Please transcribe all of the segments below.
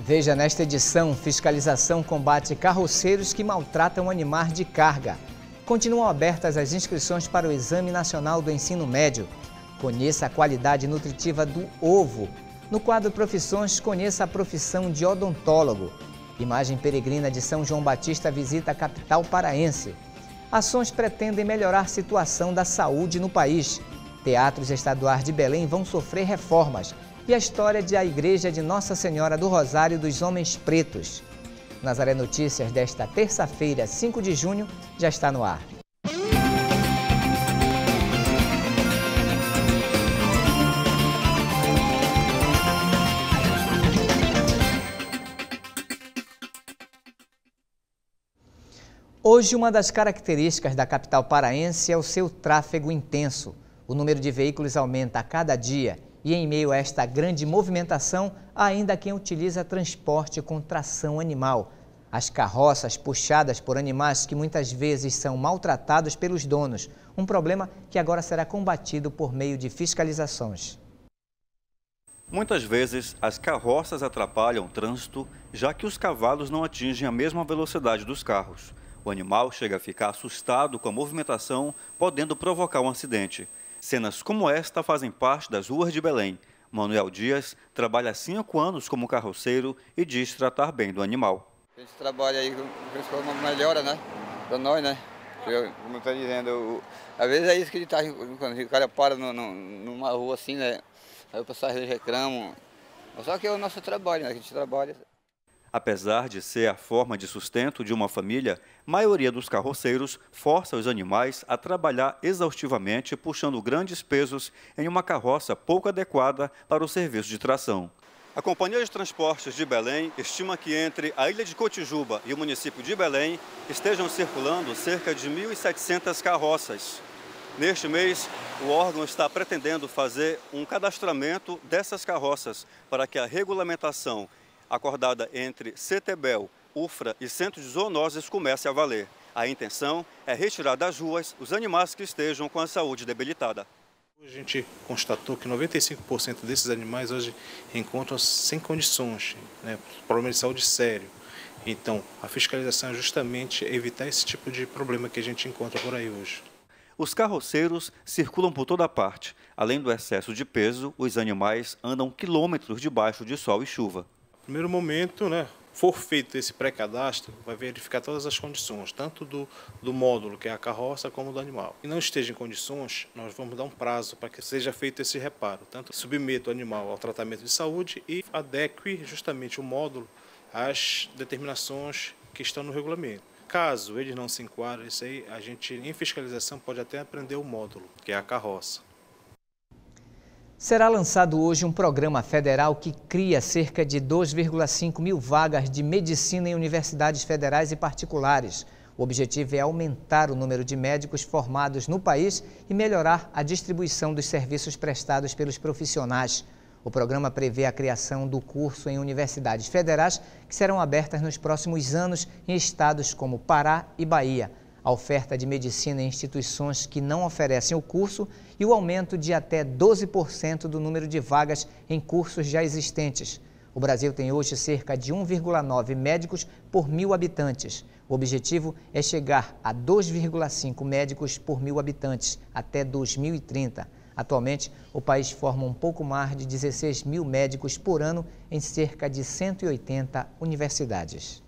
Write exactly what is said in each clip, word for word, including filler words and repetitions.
Veja nesta edição, fiscalização combate carroceiros que maltratam animais de carga. Continuam abertas as inscrições para o Exame Nacional do Ensino Médio. Conheça a qualidade nutritiva do ovo. No quadro Profissões, conheça a profissão de odontólogo. Imagem peregrina de São João Batista visita a capital paraense. Ações pretendem melhorar a situação da saúde no país. Teatros estaduais de Belém vão sofrer reformas. E a história da Igreja de Nossa Senhora do Rosário dos Homens Pretos. Nazaré Notícias desta terça-feira, cinco de junho, já está no ar. Hoje, uma das características da capital paraense é o seu tráfego intenso. O número de veículos aumenta a cada dia. E em meio a esta grande movimentação, há ainda quem utiliza transporte com tração animal. As carroças puxadas por animais que muitas vezes são maltratados pelos donos. Um problema que agora será combatido por meio de fiscalizações. Muitas vezes, as carroças atrapalham o trânsito, já que os cavalos não atingem a mesma velocidade dos carros. O animal chega a ficar assustado com a movimentação, podendo provocar um acidente. Cenas como esta fazem parte das ruas de Belém. Manuel Dias trabalha há cinco anos como carroceiro e diz tratar bem do animal. A gente trabalha aí com uma melhora, né? Para nós, né? Eu, como eu estou dizendo, eu, às vezes é isso que ele está, quando o cara para no, no, numa rua assim, né? Aí o passageiro reclama. Só que é o nosso trabalho, né? A gente trabalha. Apesar de ser a forma de sustento de uma família, a maioria dos carroceiros força os animais a trabalhar exaustivamente, puxando grandes pesos em uma carroça pouco adequada para o serviço de tração. A Companhia de Transportes de Belém estima que entre a ilha de Cotijuba e o município de Belém estejam circulando cerca de mil e setecentas carroças. Neste mês, o órgão está pretendendo fazer um cadastramento dessas carroças para que a regulamentação acordada entre CETEBEL, UFRA e Centro de Zoonoses comece a valer. A intenção é retirar das ruas os animais que estejam com a saúde debilitada. A gente constatou que noventa e cinco por cento desses animais hoje encontram sem condições, né, problema de saúde sério. Então, a fiscalização é justamente evitar esse tipo de problema que a gente encontra por aí hoje. Os carroceiros circulam por toda parte. Além do excesso de peso, os animais andam quilômetros debaixo de sol e chuva. No primeiro momento, né, for feito esse pré-cadastro, vai verificar todas as condições, tanto do, do módulo, que é a carroça, como do animal. E não esteja em condições, nós vamos dar um prazo para que seja feito esse reparo. Tanto submeta o animal ao tratamento de saúde e adeque justamente o módulo às determinações que estão no regulamento. Caso eles não se enquadrem, isso aí, a gente, em fiscalização, pode até aprender o módulo, que é a carroça. Será lançado hoje um programa federal que cria cerca de dois vírgula cinco mil vagas de medicina em universidades federais e particulares. O objetivo é aumentar o número de médicos formados no país e melhorar a distribuição dos serviços prestados pelos profissionais. O programa prevê a criação do curso em universidades federais que serão abertas nos próximos anos em estados como Pará e Bahia. A oferta de medicina em instituições que não oferecem o curso e o aumento de até doze por cento do número de vagas em cursos já existentes. O Brasil tem hoje cerca de um vírgula nove médicos por mil habitantes. O objetivo é chegar a dois vírgula cinco médicos por mil habitantes até dois mil e trinta. Atualmente, o país forma um pouco mais de dezesseis mil médicos por ano em cerca de cento e oitenta universidades.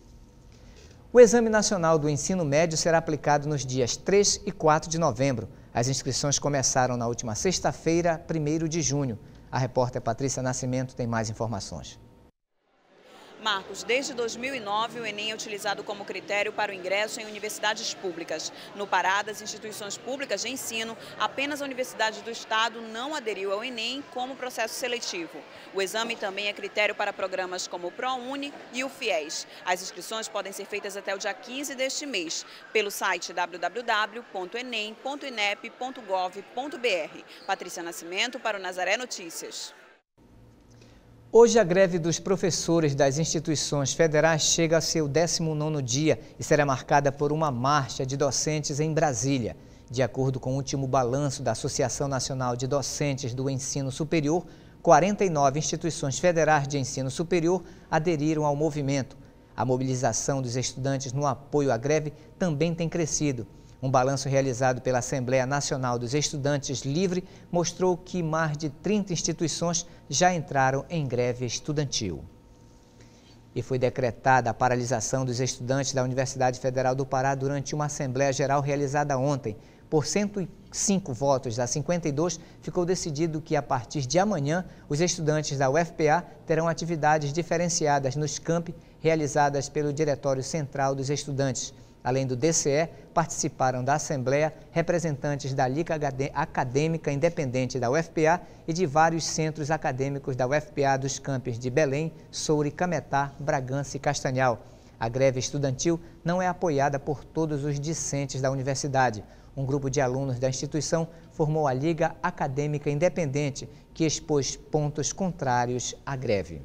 O Exame Nacional do Ensino Médio será aplicado nos dias três e quatro de novembro. As inscrições começaram na última sexta-feira, primeiro de junho. A repórter Patrícia Nascimento tem mais informações. Marcos, desde dois mil e nove, o Enem é utilizado como critério para o ingresso em universidades públicas. No Pará, das instituições públicas de ensino, apenas a Universidade do Estado não aderiu ao Enem como processo seletivo. O exame também é critério para programas como o ProUni e o FIES. As inscrições podem ser feitas até o dia quinze deste mês, pelo site w w w ponto enem ponto inep ponto gov ponto br. Patrícia Nascimento para o Nazaré Notícias. Hoje a greve dos professores das instituições federais chega ao seu décimo nono dia e será marcada por uma marcha de docentes em Brasília. De acordo com o último balanço da Associação Nacional de Docentes do Ensino Superior, quarenta e nove instituições federais de ensino superior aderiram ao movimento. A mobilização dos estudantes no apoio à greve também tem crescido. Um balanço realizado pela Assembleia Nacional dos Estudantes Livre mostrou que mais de trinta instituições já entraram em greve estudantil. E foi decretada a paralisação dos estudantes da Universidade Federal do Pará durante uma Assembleia Geral realizada ontem. Por cento e cinco votos a cinquenta e dois, ficou decidido que, a partir de amanhã, os estudantes da U F P A terão atividades diferenciadas nos campi realizadas pelo Diretório Central dos Estudantes. Além do D C E, participaram da Assembleia representantes da Liga Acadêmica Independente da U F P A e de vários centros acadêmicos da U F P A dos campos de Belém, Soure, Cametá, Bragança e Castanhal. A greve estudantil não é apoiada por todos os discentes da universidade. Um grupo de alunos da instituição formou a Liga Acadêmica Independente, que expôs pontos contrários à greve.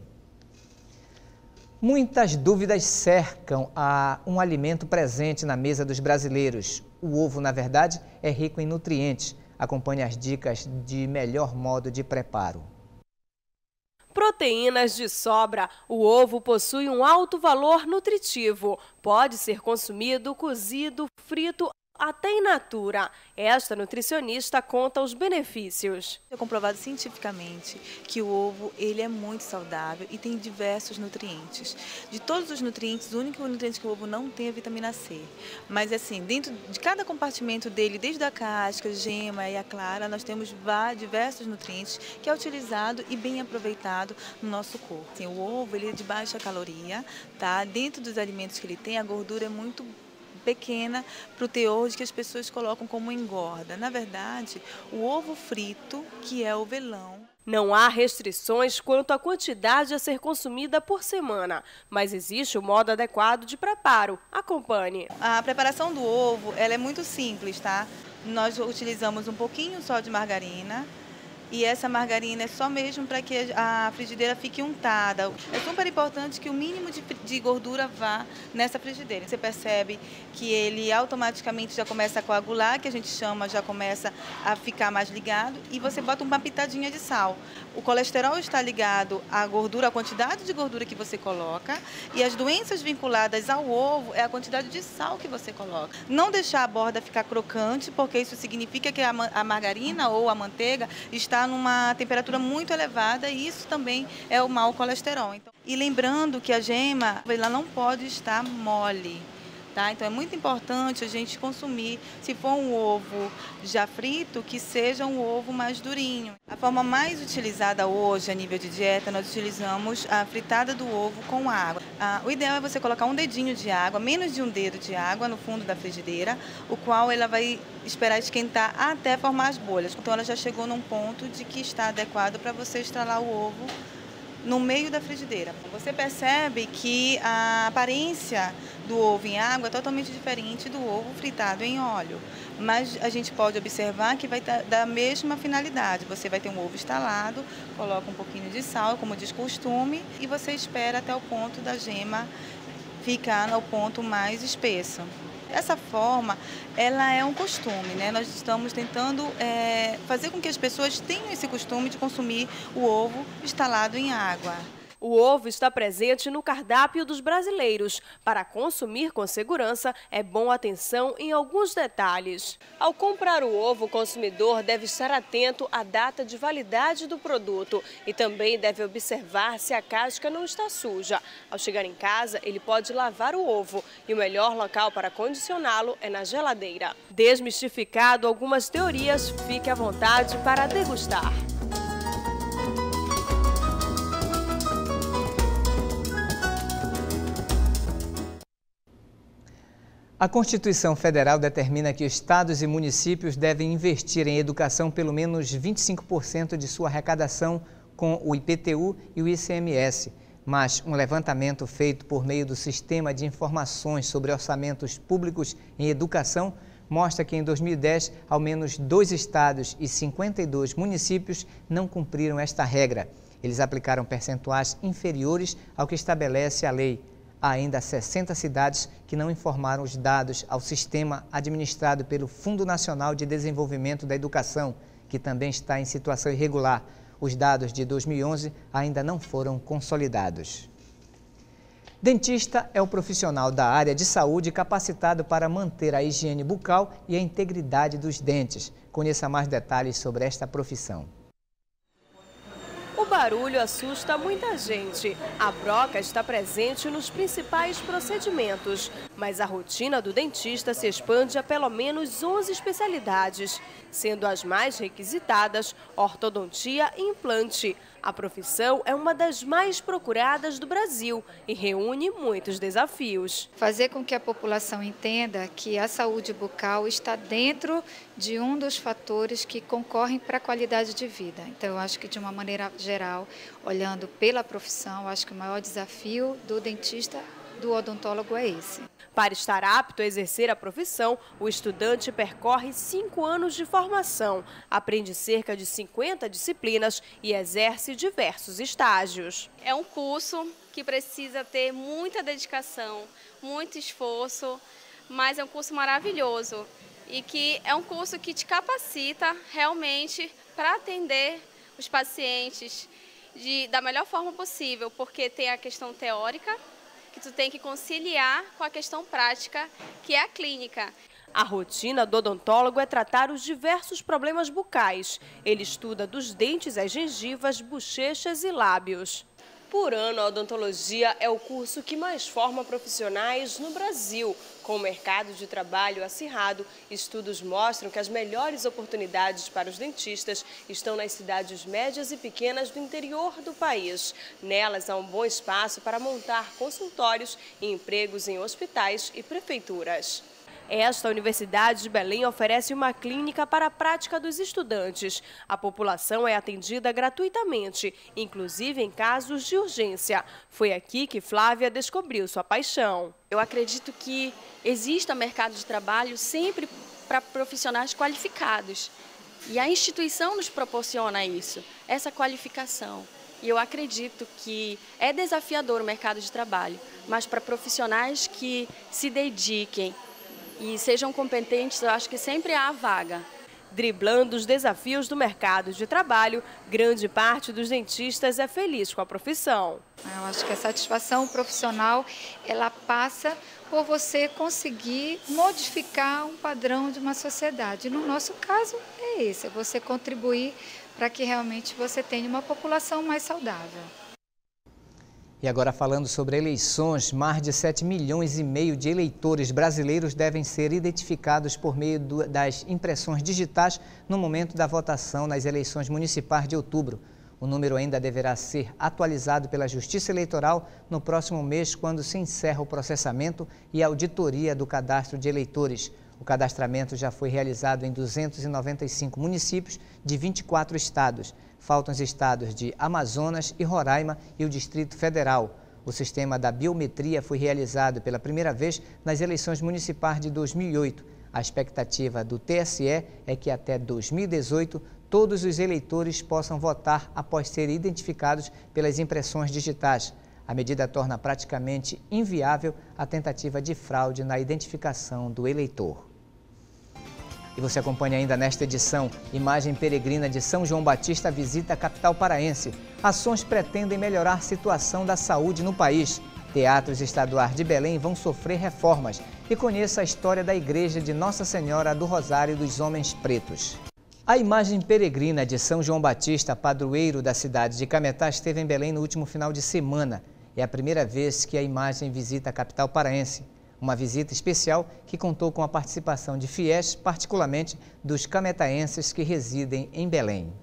Muitas dúvidas cercam a um alimento presente na mesa dos brasileiros. O ovo, na verdade, é rico em nutrientes. Acompanhe as dicas de melhor modo de preparo. Proteínas de sobra. O ovo possui um alto valor nutritivo. Pode ser consumido cozido, frito, até in natura. Esta nutricionista conta os benefícios. É comprovado cientificamente que o ovo ele é muito saudável e tem diversos nutrientes. De todos os nutrientes, o único nutriente que o ovo não tem é a vitamina C. Mas assim, dentro de cada compartimento dele, desde a casca, gema e a clara, nós temos diversos nutrientes que é utilizado e bem aproveitado no nosso corpo. Assim, o ovo ele é de baixa caloria, tá? Dentro dos alimentos que ele tem, a gordura é muito pequena para o teor de que as pessoas colocam como engorda. Na verdade, o ovo frito, que é o velão. Não há restrições quanto à quantidade a ser consumida por semana, mas existe o modo adequado de preparo. Acompanhe. A preparação do ovo ela é muito simples, tá? Nós utilizamos um pouquinho só de margarina. E essa margarina é só mesmo para que a frigideira fique untada. É super importante que o mínimo de, de gordura vá nessa frigideira. Você percebe que ele automaticamente já começa a coagular, que a gente chama, já começa a ficar mais ligado, e você bota uma pitadinha de sal. O colesterol está ligado à gordura, à quantidade de gordura que você coloca, e as doenças vinculadas ao ovo é a quantidade de sal que você coloca. Não deixar a borda ficar crocante, porque isso significa que a, a margarina ou a manteiga está numa temperatura muito elevada e isso também é o mau colesterol. Então, e lembrando que a gema ela não pode estar mole. Tá? Então é muito importante a gente consumir, se for um ovo já frito, que seja um ovo mais durinho. A forma mais utilizada hoje a nível de dieta, nós utilizamos a fritada do ovo com água. Ah, o ideal é você colocar um dedinho de água, menos de um dedo de água no fundo da frigideira, o qual ela vai esperar esquentar até formar as bolhas. Então ela já chegou num ponto de que está adequado para você estralar o ovo no meio da frigideira. Você percebe que a aparência do ovo em água é totalmente diferente do ovo fritado em óleo, mas a gente pode observar que vai dar da mesma finalidade. Você vai ter um ovo estalado, coloca um pouquinho de sal, como diz costume, e você espera até o ponto da gema ficar no ponto mais espesso. Essa forma, ela é um costume, né? Nós estamos tentando é, fazer com que as pessoas tenham esse costume de consumir o ovo estalado em água. O ovo está presente no cardápio dos brasileiros. Para consumir com segurança, é bom atenção em alguns detalhes. Ao comprar o ovo, o consumidor deve estar atento à data de validade do produto e também deve observar se a casca não está suja. Ao chegar em casa, ele pode lavar o ovo e o melhor local para condicioná-lo é na geladeira. Desmistificado algumas teorias, fique à vontade para degustar. A Constituição Federal determina que estados e municípios devem investir em educação pelo menos vinte e cinco por cento de sua arrecadação com o I P T U e o I C M S. Mas um levantamento feito por meio do Sistema de Informações sobre Orçamentos Públicos em Educação mostra que em dois mil e dez, ao menos dois estados e cinquenta e dois municípios não cumpriram esta regra. Eles aplicaram percentuais inferiores ao que estabelece a lei. Há ainda sessenta cidades que não informaram os dados ao sistema administrado pelo Fundo Nacional de Desenvolvimento da Educação, que também está em situação irregular. Os dados de dois mil e onze ainda não foram consolidados. Dentista é o profissional da área de saúde capacitado para manter a higiene bucal e a integridade dos dentes. Conheça mais detalhes sobre esta profissão. O barulho assusta muita gente. A broca está presente nos principais procedimentos, mas a rotina do dentista se expande a pelo menos onze especialidades, sendo as mais requisitadas ortodontia e implante. A profissão é uma das mais procuradas do Brasil e reúne muitos desafios. Fazer com que a população entenda que a saúde bucal está dentro de um dos fatores que concorrem para a qualidade de vida. Então, eu acho que, de uma maneira geral, olhando pela profissão, eu acho que o maior desafio do dentista, do odontólogo, é esse. Para estar apto a exercer a profissão, o estudante percorre cinco anos de formação, aprende cerca de cinquenta disciplinas e exerce diversos estágios. É um curso que precisa ter muita dedicação, muito esforço, mas é um curso maravilhoso e que é um curso que te capacita realmente para atender os pacientes de, da melhor forma possível, porque tem a questão teórica, que tu tem que conciliar com a questão prática, que é a clínica. A rotina do odontólogo é tratar os diversos problemas bucais. Ele estuda dos dentes às gengivas, bochechas e lábios. Por ano, a odontologia é o curso que mais forma profissionais no Brasil. Com o mercado de trabalho acirrado, estudos mostram que as melhores oportunidades para os dentistas estão nas cidades médias e pequenas do interior do país. Nelas há um bom espaço para montar consultórios e empregos em hospitais e prefeituras. Esta Universidade de Belém oferece uma clínica para a prática dos estudantes. A população é atendida gratuitamente, inclusive em casos de urgência. Foi aqui que Flávia descobriu sua paixão. Eu acredito que exista mercado de trabalho sempre para profissionais qualificados. E a instituição nos proporciona isso, essa qualificação. E eu acredito que é desafiador o mercado de trabalho, mas para profissionais que se dediquem e sejam competentes, eu acho que sempre há vaga. Driblando os desafios do mercado de trabalho, grande parte dos dentistas é feliz com a profissão. Eu acho que a satisfação profissional, ela passa por você conseguir modificar um padrão de uma sociedade. No nosso caso, é esse, é você contribuir para que realmente você tenha uma população mais saudável. E agora falando sobre eleições, mais de sete milhões e meio de eleitores brasileiros devem ser identificados por meio do, das impressões digitais no momento da votação nas eleições municipais de outubro. O número ainda deverá ser atualizado pela Justiça Eleitoral no próximo mês, quando se encerra o processamento e a auditoria do cadastro de eleitores. O cadastramento já foi realizado em duzentos e noventa e cinco municípios de vinte e quatro estados. Faltam os estados de Amazonas e Roraima e o Distrito Federal. O sistema da biometria foi realizado pela primeira vez nas eleições municipais de dois mil e oito. A expectativa do T S E é que até dois mil e dezoito todos os eleitores possam votar após serem identificados pelas impressões digitais. A medida torna praticamente inviável a tentativa de fraude na identificação do eleitor. E você acompanha ainda nesta edição, imagem peregrina de São João Batista visita a capital paraense. Ações pretendem melhorar a situação da saúde no país. Teatros estaduais de Belém vão sofrer reformas. E conheça a história da igreja de Nossa Senhora do Rosário dos Homens Pretos. A imagem peregrina de São João Batista, padroeiro da cidade de Cametá, esteve em Belém no último final de semana. É a primeira vez que a imagem visita a capital paraense. Uma visita especial que contou com a participação de fiéis, particularmente dos cametaenses que residem em Belém.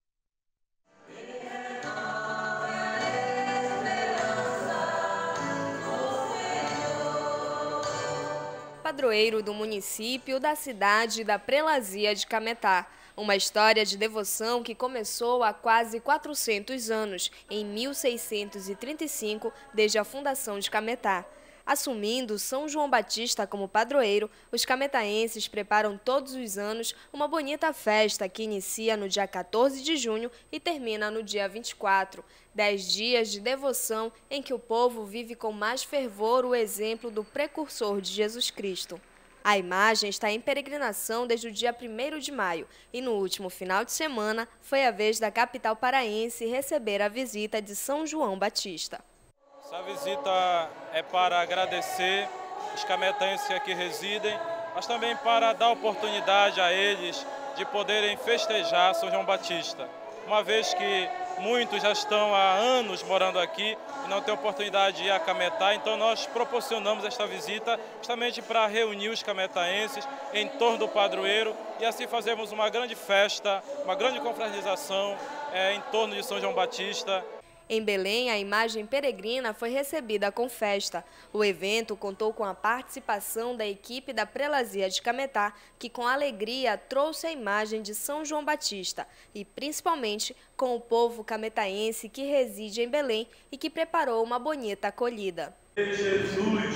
Padroeiro do município da cidade da Prelazia de Cametá. Uma história de devoção que começou há quase quatrocentos anos, em mil seiscentos e trinta e cinco, desde a fundação de Cametá. Assumindo São João Batista como padroeiro, os cametaenses preparam todos os anos uma bonita festa que inicia no dia quatorze de junho e termina no dia vinte e quatro. Dez dias de devoção em que o povo vive com mais fervor o exemplo do precursor de Jesus Cristo. A imagem está em peregrinação desde o dia primeiro de maio e no último final de semana foi a vez da capital paraense receber a visita de São João Batista. Essa visita é para agradecer os cametenses que aqui residem, mas também para dar oportunidade a eles de poderem festejar São João Batista, uma vez que muitos já estão há anos morando aqui e não têm oportunidade de ir a Cametá, então nós proporcionamos esta visita justamente para reunir os cametaenses em torno do padroeiro e assim fazermos uma grande festa, uma grande confraternização é, em torno de São João Batista. Em Belém, a imagem peregrina foi recebida com festa. O evento contou com a participação da equipe da Prelazia de Cametá, que com alegria trouxe a imagem de São João Batista e, principalmente, com o povo cametaense que reside em Belém e que preparou uma bonita acolhida. Jesus,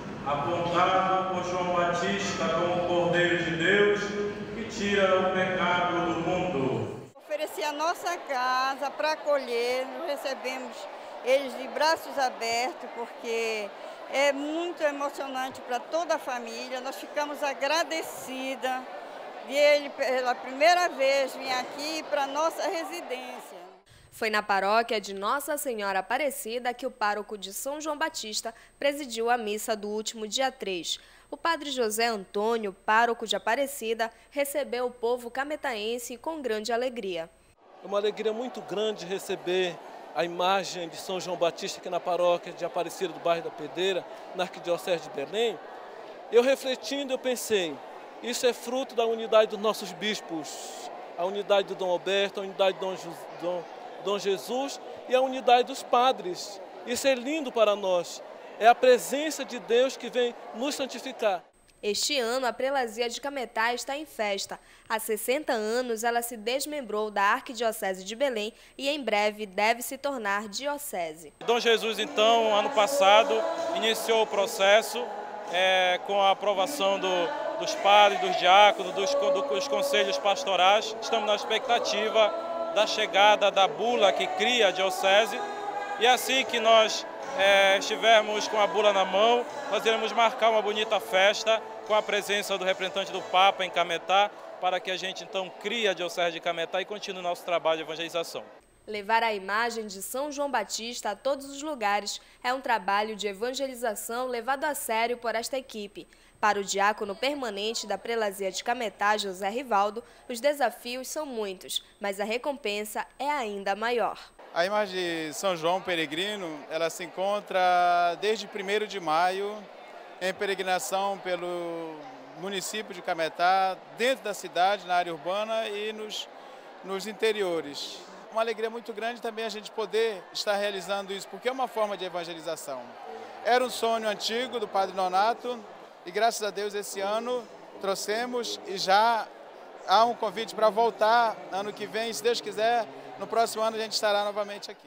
apontado por João Batista como o Cordeiro de Deus, que tira o pecado do mundo. Oferecer a nossa casa para acolher, nós recebemos eles de braços abertos, porque é muito emocionante para toda a família. Nós ficamos agradecidas de ele pela primeira vez vir aqui para a nossa residência. Foi na paróquia de Nossa Senhora Aparecida que o pároco de São João Batista presidiu a missa do último dia três. O padre José Antônio, pároco de Aparecida, recebeu o povo cametaense com grande alegria. É uma alegria muito grande receber a imagem de São João Batista aqui na paróquia de Aparecida do bairro da Pedreira, na Arquidiocese de Belém. Eu refletindo, eu pensei, isso é fruto da unidade dos nossos bispos, a unidade do Dom Alberto, a unidade do Dom, Dom, Dom Jesus e a unidade dos padres. Isso é lindo para nós. É a presença de Deus que vem nos santificar. Este ano, a Prelazia de Cametá está em festa. Há sessenta anos, ela se desmembrou da Arquidiocese de Belém e, em breve, deve se tornar diocese. Dom Jesus, então, ano passado, iniciou o processo é, com a aprovação do, dos padres, dos diáconos, dos, dos conselhos pastorais. Estamos na expectativa da chegada da bula que cria a diocese e assim que nós É, estivermos com a bula na mão, nós iremos marcar uma bonita festa com a presença do representante do Papa em Cametá, para que a gente então crie a Diocese de Cametá e continue o nosso trabalho de evangelização. Levar a imagem de São João Batista a todos os lugares é um trabalho de evangelização levado a sério por esta equipe. Para o diácono permanente da Prelazia de Cametá, José Rivaldo, os desafios são muitos, mas a recompensa é ainda maior. A imagem de São João Peregrino, ela se encontra desde primeiro de maio em peregrinação pelo município de Cametá, dentro da cidade, na área urbana e nos, nos interiores. Uma alegria muito grande também a gente poder estar realizando isso, porque é uma forma de evangelização. Era um sonho antigo do Padre Nonato e graças a Deus esse ano trouxemos e já há um convite para voltar ano que vem, se Deus quiser. No próximo ano a gente estará novamente aqui.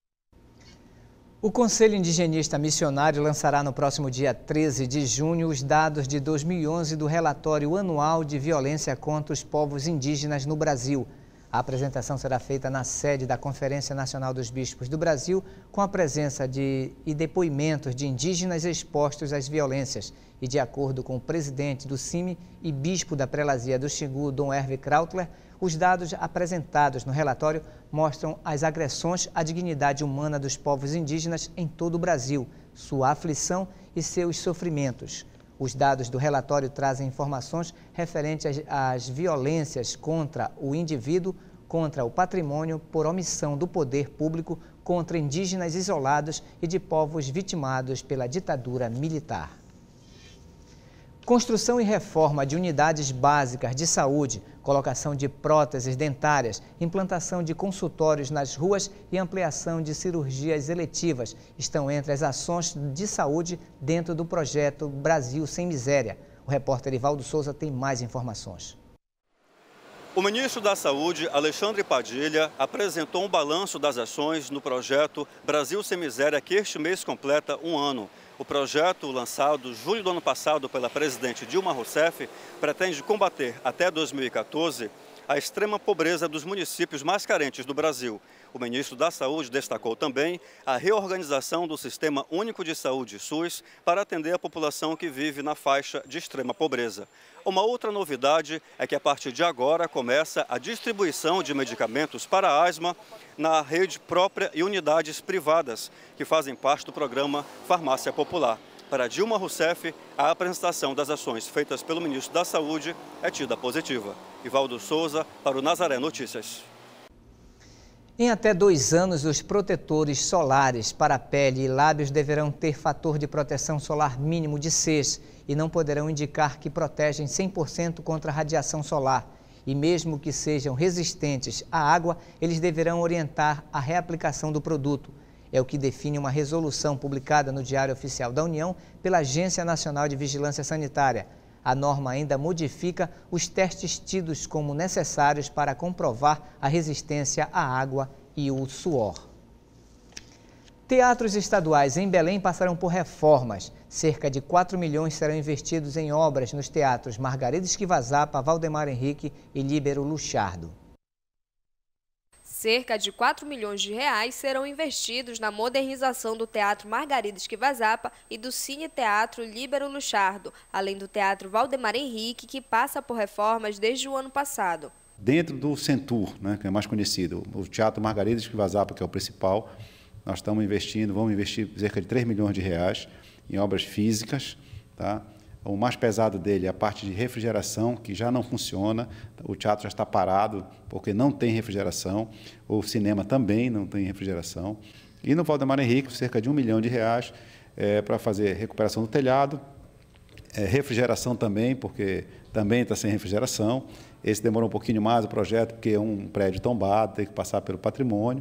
O Conselho Indigenista Missionário lançará no próximo dia treze de junho os dados de dois mil e onze do relatório anual de violência contra os povos indígenas no Brasil. A apresentação será feita na sede da Conferência Nacional dos Bispos do Brasil, com a presença de e depoimentos de indígenas expostos às violências. E de acordo com o presidente do C I M e bispo da Prelazia do Xingu, Dom Hervé Krautler, os dados apresentados no relatório mostram as agressões à dignidade humana dos povos indígenas em todo o Brasil, sua aflição e seus sofrimentos. Os dados do relatório trazem informações referentes às violências contra o indivíduo, contra o patrimônio, por omissão do poder público, contra indígenas isolados e de povos vitimados pela ditadura militar. Construção e reforma de unidades básicas de saúde, colocação de próteses dentárias, implantação de consultórios nas ruas e ampliação de cirurgias eletivas estão entre as ações de saúde dentro do projeto Brasil Sem Miséria. O repórter Ivaldo Souza tem mais informações. O ministro da Saúde, Alexandre Padilha, apresentou um balanço das ações no projeto Brasil Sem Miséria, que este mês completa um ano. O projeto, lançado em julho do ano passado pela presidente Dilma Rousseff, pretende combater até dois mil e quatorze a extrema pobreza dos municípios mais carentes do Brasil. O ministro da Saúde destacou também a reorganização do Sistema Único de Saúde, SUS, para atender a população que vive na faixa de extrema pobreza. Uma outra novidade é que a partir de agora começa a distribuição de medicamentos para asma na rede própria e unidades privadas, que fazem parte do programa Farmácia Popular. Para Dilma Rousseff, a apresentação das ações feitas pelo ministro da Saúde é tida positiva. Ivaldo Souza, para o Nazaré Notícias. Em até dois anos, os protetores solares para pele e lábios deverão ter fator de proteção solar mínimo de seis e não poderão indicar que protegem cem por cento contra a radiação solar. E mesmo que sejam resistentes à água, eles deverão orientar a reaplicação do produto. É o que define uma resolução publicada no Diário Oficial da União pela Agência Nacional de Vigilância Sanitária. A norma ainda modifica os testes tidos como necessários para comprovar a resistência à água e o suor. Teatros estaduais em Belém passarão por reformas. Cerca de quatro milhões serão investidos em obras nos teatros Margarida Esquivazapa, Valdemar Henrique e Líbero Luchardo. Cerca de quatro milhões de reais serão investidos na modernização do Teatro Margarida Esquivazapa e do Cine Teatro Líbero Luchardo, além do Teatro Valdemar Henrique, que passa por reformas desde o ano passado. Dentro do Centur, né, que é mais conhecido, o Teatro Margarida Esquivazapa, que é o principal, nós estamos investindo, vamos investir cerca de três milhões de reais em obras físicas, tá? O mais pesado dele é a parte de refrigeração, que já não funciona. O teatro já está parado porque não tem refrigeração. O cinema também não tem refrigeração. E no Valdemar Henrique, cerca de um milhão de reais é, para fazer recuperação do telhado, é, refrigeração também, porque também está sem refrigeração. Esse demorou um pouquinho mais o projeto, porque é um prédio tombado, tem que passar pelo patrimônio.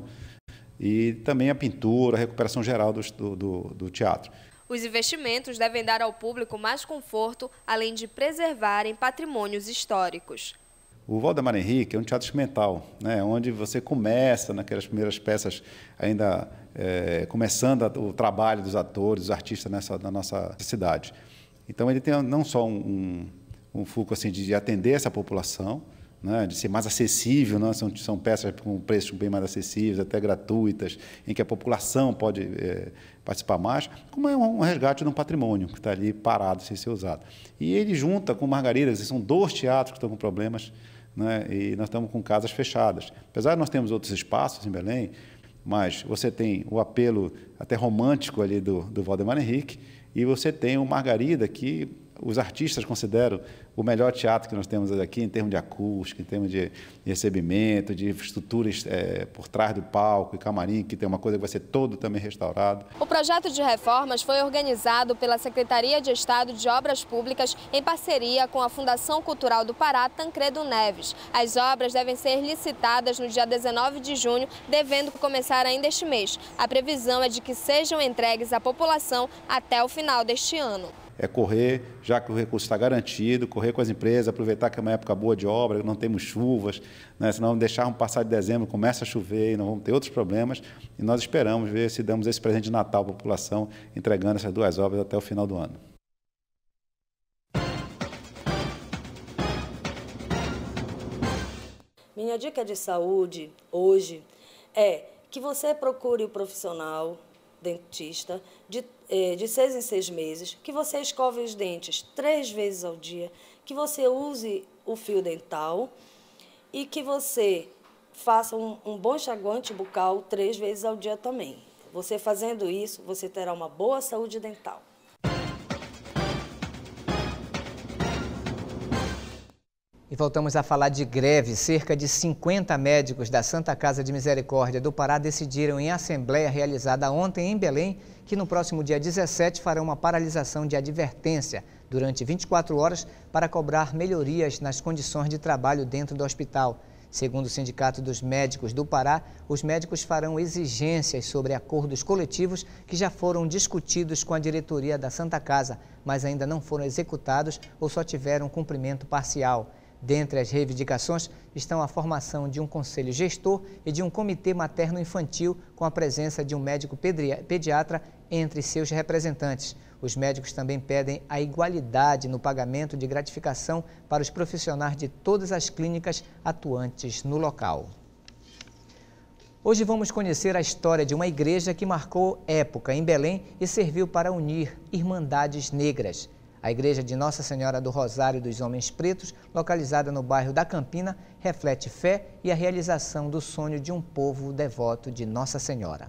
E também a pintura, a recuperação geral do, do, do teatro. Os investimentos devem dar ao público mais conforto, além de preservarem patrimônios históricos. O Valdemar Henrique é um teatro experimental, né, onde você começa naquelas primeiras peças, ainda é, começando o trabalho dos atores, dos artistas nessa, na nossa cidade. Então ele tem não só um, um, um foco assim, de atender essa população, né, de ser mais acessível, né, são, são peças com preços bem mais acessíveis, até gratuitas, em que a população pode é, participar mais, como é um, um resgate de um patrimônio que está ali parado sem ser usado. E ele junta com Margarida, são dois teatros que estão com problemas, né, e nós estamos com casas fechadas. Apesar de nós termos outros espaços em Belém, mas você tem o apelo até romântico ali do, do Valdemar Henrique, e você tem o Margarida, que os artistas consideram o melhor teatro que nós temos aqui em termos de acústica, em termos de recebimento, de infraestruturas é, por trás do palco e camarim, que tem uma coisa que vai ser todo também restaurado. O projeto de reformas foi organizado pela Secretaria de Estado de Obras Públicas em parceria com a Fundação Cultural do Pará, Tancredo Neves. As obras devem ser licitadas no dia dezenove de junho, devendo começar ainda este mês. A previsão é de que sejam entregues à população até o final deste ano. É correr, já que o recurso está garantido, correr com as empresas, aproveitar que é uma época boa de obra, não temos chuvas, né? Senão deixarmos passar de dezembro, começa a chover e nós vamos ter outros problemas. E nós esperamos ver se damos esse presente de Natal à população, entregando essas duas obras até o final do ano. Minha dica de saúde hoje é que você procure o profissional dentista de, de seis em seis meses, que você escove os dentes três vezes ao dia, que você use o fio dental e que você faça um, um bom enxaguante bucal três vezes ao dia também. Você fazendo isso, você terá uma boa saúde dental. E voltamos a falar de greve. Cerca de cinquenta médicos da Santa Casa de Misericórdia do Pará decidiram em assembleia realizada ontem em Belém que no próximo dia dezessete farão uma paralisação de advertência durante vinte e quatro horas para cobrar melhorias nas condições de trabalho dentro do hospital. Segundo o Sindicato dos Médicos do Pará, os médicos farão exigências sobre acordos coletivos que já foram discutidos com a diretoria da Santa Casa, mas ainda não foram executados ou só tiveram cumprimento parcial. Dentre as reivindicações estão a formação de um conselho gestor e de um comitê materno-infantil com a presença de um médico pediatra entre seus representantes. Os médicos também pedem a igualdade no pagamento de gratificação para os profissionais de todas as clínicas atuantes no local. Hoje vamos conhecer a história de uma igreja que marcou época em Belém e serviu para unir irmandades negras. A igreja de Nossa Senhora do Rosário dos Homens Pretos, localizada no bairro da Campina, reflete fé e a realização do sonho de um povo devoto de Nossa Senhora.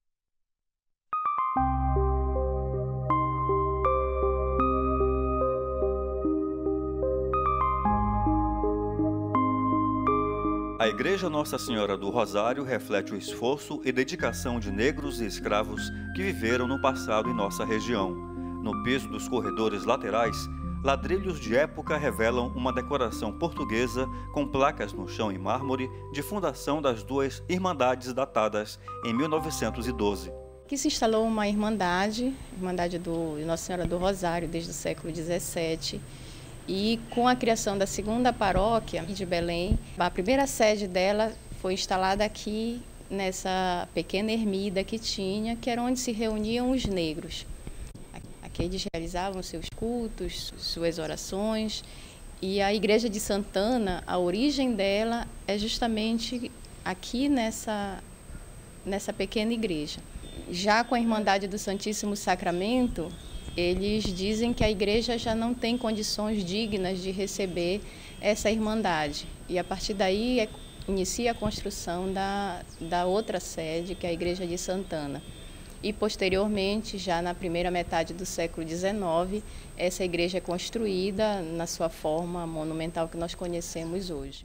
A Igreja Nossa Senhora do Rosário reflete o esforço e dedicação de negros e escravos que viveram no passado em nossa região. No piso dos corredores laterais, ladrilhos de época revelam uma decoração portuguesa com placas no chão em mármore de fundação das duas irmandades datadas em mil novecentos e doze. Aqui se instalou uma irmandade, Irmandade do Nossa Senhora do Rosário, desde o século dezessete. E com a criação da segunda paróquia de Belém, a primeira sede dela foi instalada aqui nessa pequena ermida que tinha, que era onde se reuniam os negros. Aqui eles realizavam seus cultos, suas orações, e a Igreja de Santana, a origem dela é justamente aqui nessa, nessa pequena igreja. Já com a Irmandade do Santíssimo Sacramento, eles dizem que a igreja já não tem condições dignas de receber essa irmandade. E a partir daí é, inicia a construção da, da outra sede, que é a Igreja de Santana. E posteriormente, já na primeira metade do século dezenove, essa igreja é construída na sua forma monumental que nós conhecemos hoje.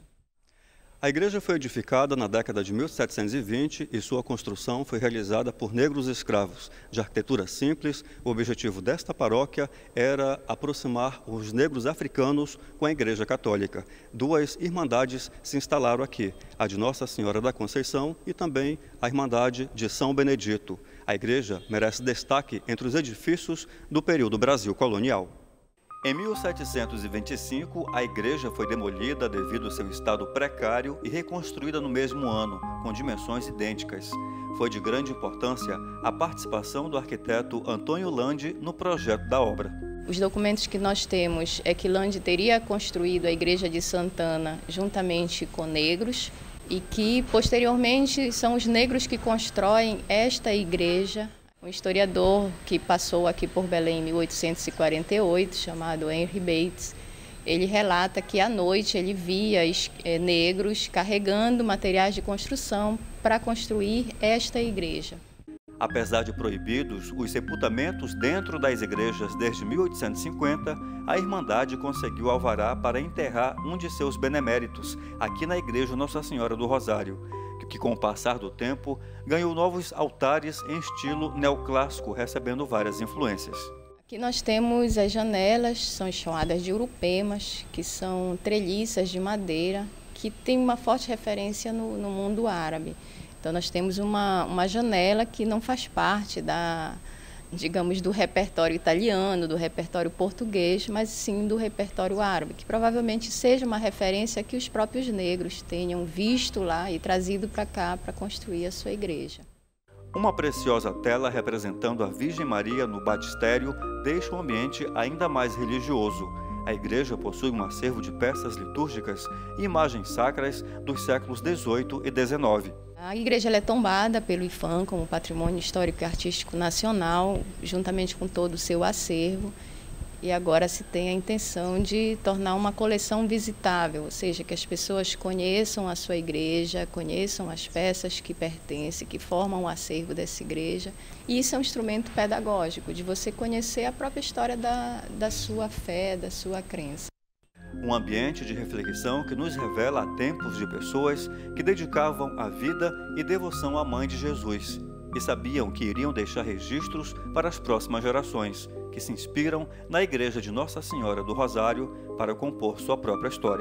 A igreja foi edificada na década de mil setecentos e vinte e sua construção foi realizada por negros escravos. De arquitetura simples, o objetivo desta paróquia era aproximar os negros africanos com a Igreja Católica. Duas irmandades se instalaram aqui, a de Nossa Senhora da Conceição e também a Irmandade de São Benedito. A igreja merece destaque entre os edifícios do período Brasil colonial. Em mil setecentos e vinte e cinco, a igreja foi demolida devido ao seu estado precário e reconstruída no mesmo ano, com dimensões idênticas. Foi de grande importância a participação do arquiteto Antônio Lande no projeto da obra. Os documentos que nós temos é que Lande teria construído a Igreja de Santana juntamente com negros e que, posteriormente, são os negros que constroem esta igreja. Um historiador que passou aqui por Belém em mil oitocentos e quarenta e oito, chamado Henry Bates, ele relata que à noite ele via é, negros carregando materiais de construção para construir esta igreja. Apesar de proibidos os sepultamentos dentro das igrejas desde mil oitocentos e cinquenta, a Irmandade conseguiu alvará para enterrar um de seus beneméritos aqui na Igreja Nossa Senhora do Rosário, que com o passar do tempo ganhou novos altares em estilo neoclássico, recebendo várias influências. Aqui nós temos as janelas, são chamadas de urupemas, que são treliças de madeira, que tem uma forte referência no, no mundo árabe. Então nós temos uma, uma janela que não faz parte da, digamos, do repertório italiano, do repertório português, mas sim do repertório árabe, que provavelmente seja uma referência que os próprios negros tenham visto lá e trazido para cá para construir a sua igreja. Uma preciosa tela representando a Virgem Maria no batistério deixa o ambiente ainda mais religioso. A igreja possui um acervo de peças litúrgicas e imagens sacras dos séculos dezoito e dezenove. A igreja ela é tombada pelo I F A M como Patrimônio Histórico e Artístico Nacional, juntamente com todo o seu acervo. E agora se tem a intenção de tornar uma coleção visitável, ou seja, que as pessoas conheçam a sua igreja, conheçam as peças que pertencem, que formam o acervo dessa igreja. E isso é um instrumento pedagógico, de você conhecer a própria história da, da sua fé, da sua crença. Um ambiente de reflexão que nos revela há tempos de pessoas que dedicavam a vida e devoção à Mãe de Jesus e sabiam que iriam deixar registros para as próximas gerações, que se inspiram na Igreja de Nossa Senhora do Rosário para compor sua própria história.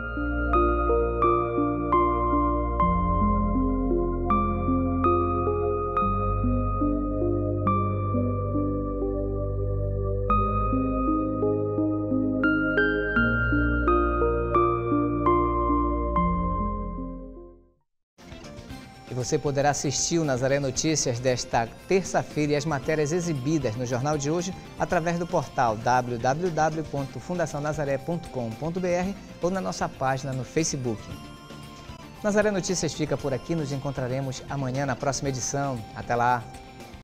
E você poderá assistir o Nazaré Notícias desta terça-feira e as matérias exibidas no Jornal de hoje através do portal w w w ponto fundação nazaré ponto com ponto b r ou na nossa página no Facebook. Nazaré Notícias fica por aqui, nos encontraremos amanhã na próxima edição. Até lá!